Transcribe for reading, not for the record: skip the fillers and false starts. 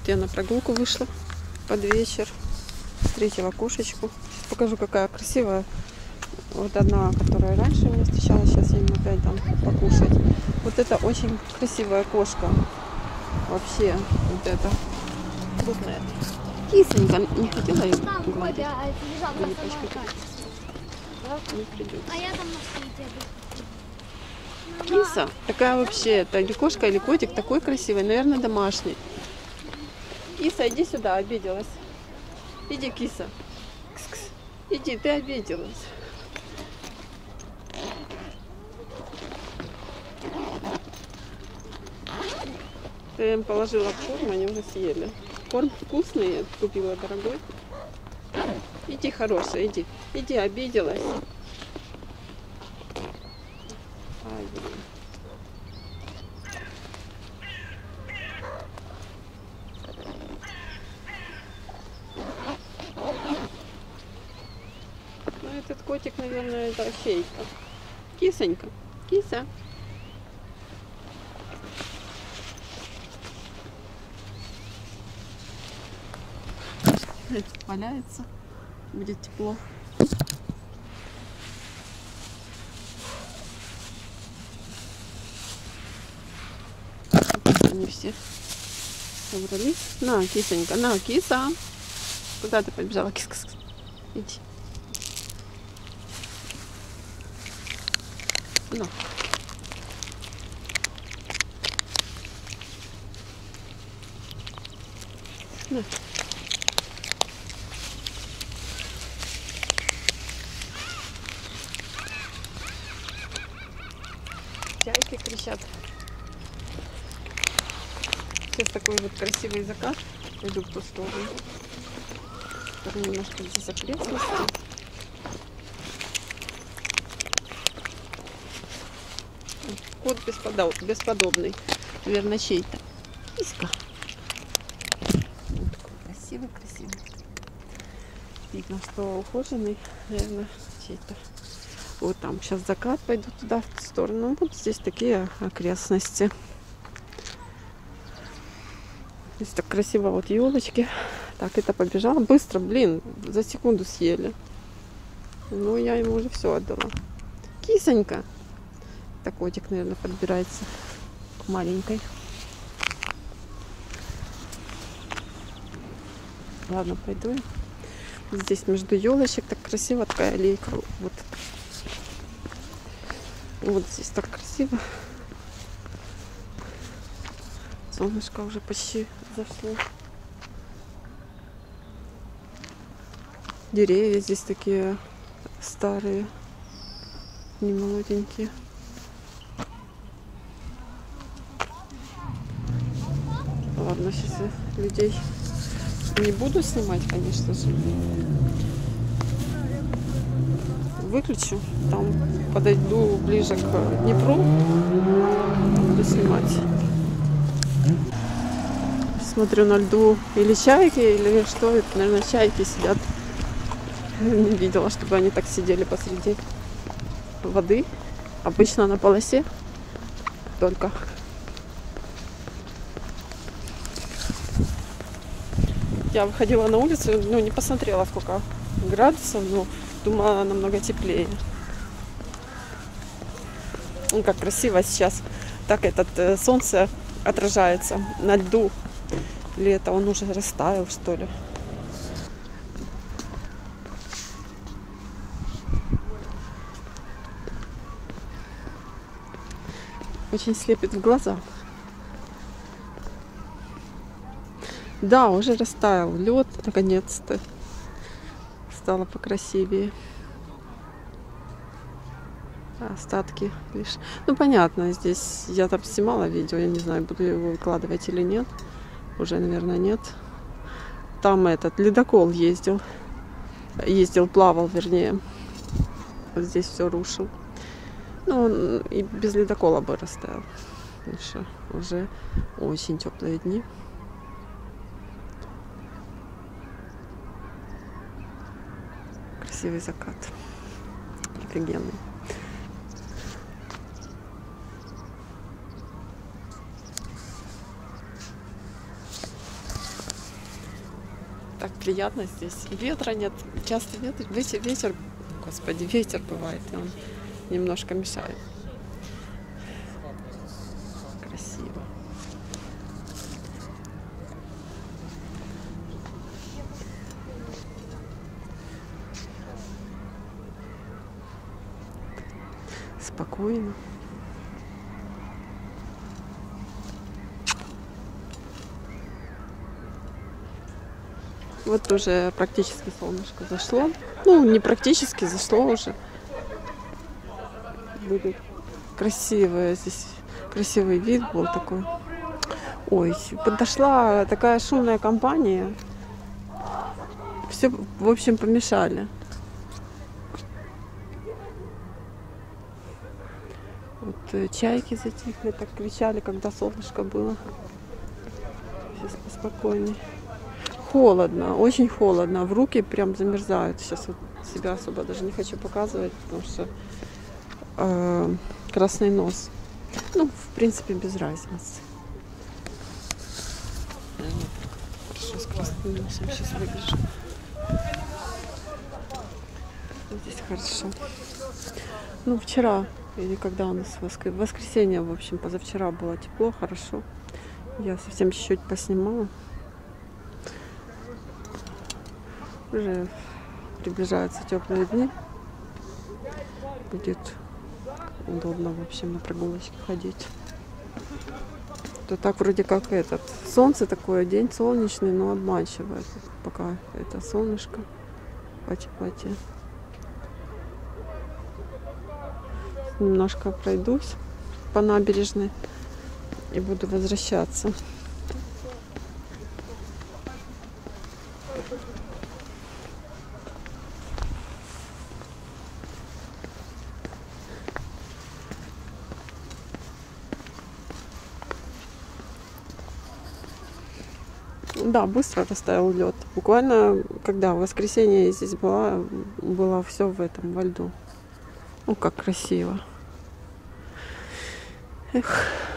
я на прогулку вышла под вечер. Встретила кошечку. Сейчас покажу, какая красивая. Вот одна, которая раньше меня встречала, сейчас я им опять дам покушать. Вот это очень красивая кошка. Вообще, вот это крупная. Кисонька, не хотела ее гладить? Не придется. А я там на свете. Киса, такая вообще, это или кошка, или котик, такой красивый, наверное, домашний. Киса, иди сюда, обиделась. Иди, киса. Кс-кс. Иди, ты обиделась. Я им положила корм, они уже съели. Корм вкусный, я купила дорогой. Иди, хорошая, иди. Иди, обиделась. Ай, блин. Ну, этот котик, наверное, это фейка. Кисонька, киса. Валяется. Будет тепло. Они все собрались. На, кисонька, на, киса. Куда ты побежала? Кис-кис. Иди. Ну. На. Чайки кричат. Сейчас такой вот красивый закат. Пойду в ту сторону. Немножко здесь окрестности. Кот бесподобный. Наверное, чей-то. Киска. Вот такой красивый. Видно, что ухоженный. Наверное, чей-то. Вот там сейчас закат. Пойду туда, в ту сторону. Вот здесь такие окрестности. Здесь так красиво, вот елочки. Так, это побежала. Быстро, блин, за секунду съели. Ну, я ему уже все отдала. Кисонька. Так, котик, наверное, подбирается к маленькой. Ладно, пойду. Здесь между елочек так красиво, такая аллейка. Вот. Вот здесь так красиво. Солнышко уже почти зашло. Деревья здесь такие старые, не молоденькие. Ладно, сейчас я людей не буду снимать, конечно же. Выключу. Там подойду ближе к Днепру. Буду снимать. Смотрю на льду или чайки, или что это, наверное, чайки сидят. Не видела, чтобы они так сидели посреди воды. Обычно на полосе только. Я выходила на улицу, ну не посмотрела, сколько градусов, но думала, намного теплее. Ну, как красиво сейчас. Так этот солнце отражается на льду. Или это он уже растаял, что ли? Очень слепит в глаза. Да, уже растаял лед, наконец-то. Стало покрасивее. Остатки лишь. Ну, понятно, здесь я там снимала видео, я не знаю, буду его выкладывать или нет. Уже, наверное, нет. Там этот ледокол ездил. Плавал, вернее. Вот здесь все рушил. Ну, он и без ледокола бы растаял. Потому что уже очень теплые дни. Красивый закат. Офигенный. так приятно здесь. Ветра нет, часто ветер, господи, ветер бывает, и он немножко мешает. Красиво. Спокойно. Вот уже практически солнышко зашло. Ну, не практически, зашло уже. Будет красивое здесь, красивый вид был такой. Ой, подошла такая шумная компания. Все, в общем, помешали. Вот чайки затихли, так кричали, когда солнышко было. Сейчас поспокойней. Холодно, очень холодно. В руки прям замерзают. Сейчас вот себя особо даже не хочу показывать, потому что красный нос. Ну, в принципе, без разницы. Хорошо с красным носом сейчас выгляжу. Здесь хорошо. Ну, вчера, или когда у нас воскресенье, в общем, позавчера было тепло, хорошо. Я совсем чуть-чуть поснимала. Уже приближаются теплые дни. Будет удобно, в общем, на прогулочке ходить. То так вроде как солнце такое, день солнечный, но обманчивое. Пока это солнышко по теплоте. Немножко пройдусь по набережной и буду возвращаться. Да, быстро растаял лед. Буквально, когда в воскресенье я здесь было все во льду. Ну, как красиво. Эх.